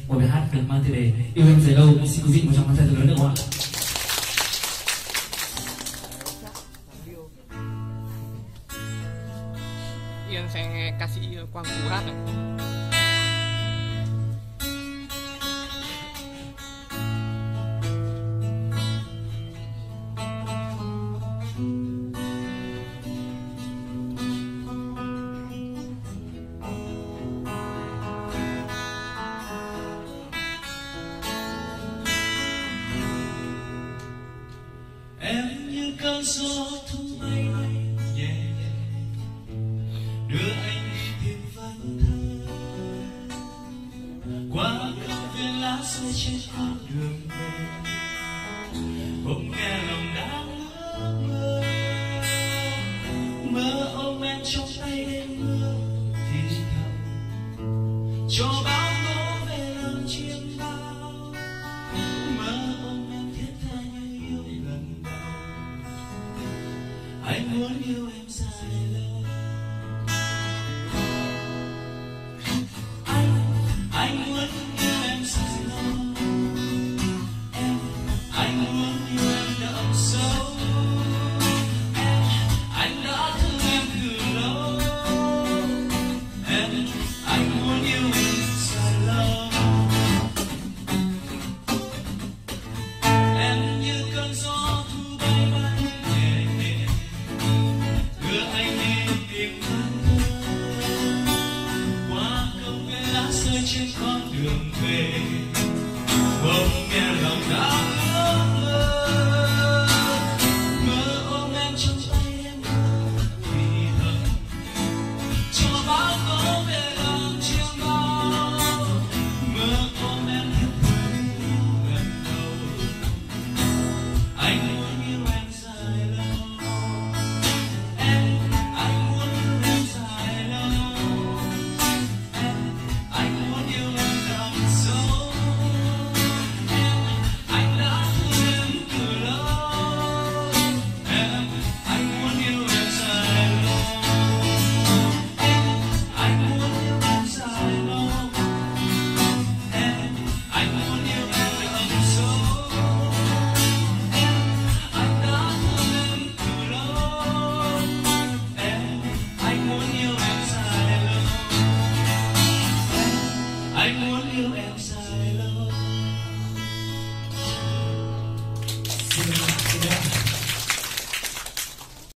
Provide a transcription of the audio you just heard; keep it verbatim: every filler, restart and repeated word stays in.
một bài hát được mang tiêu đề Yêu Em Dài Lâu. Xin quý vị một tràng pháo tay thật lớn được không ạ? Yên sẽ nghe ca sĩ Quang Vũ hát này. Em như cơn gió thu bay nhẹ nhẹ đưa anh đi tìm văn thơ qua công viên lá rơi trên con đường về. Bỗng nghe lòng đang ước mơ mơ ôm em trong tay đêm mưa thì thầm cho bao tố về lòng chiêm bao mơ ôm em thiết tha như yêu lần đầu. Anh muốn yêu em dài lâu. Anh, anh muốn yêu em dài lâu. Em, anh muốn yêu em đậm sâu. Em, anh đã thương em từ lâu. Em, anh muốn yêu em dài lâu. Em như cơn gió thu bay bay nhẹ nhẹ đưa anh đi tìm văn thơ qua công viên lá rơi trên con đường về. Bỗng nghe lòng đã